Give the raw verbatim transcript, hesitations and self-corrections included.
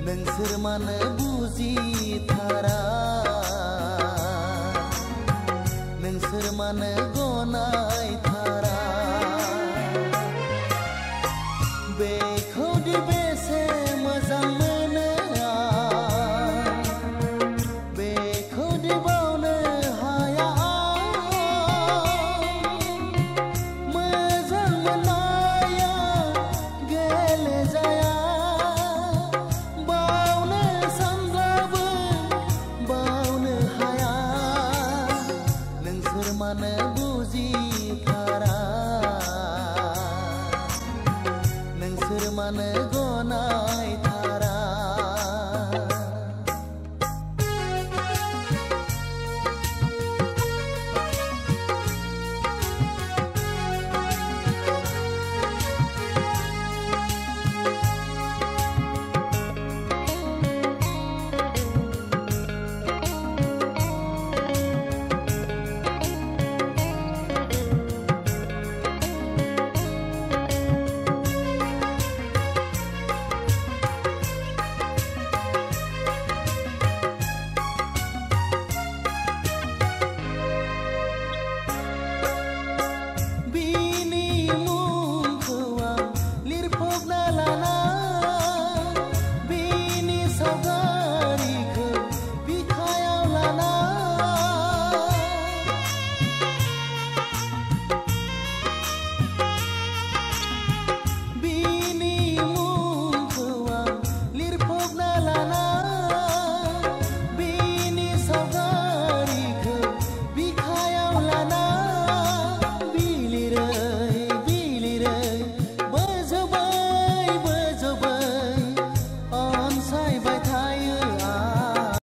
नोंसोर मानो बुजिथारा नोंसोर मानो गनायथारा बेखौदि बेसे मोजां मोनो आं बेखौदि बावनो हाया आं मोजां मोननाया गेलेजाया बावनो सानब्लाबो बावनो हाया नोंसोर मानो बुजिथारा नोंसोर मानो गनायथारा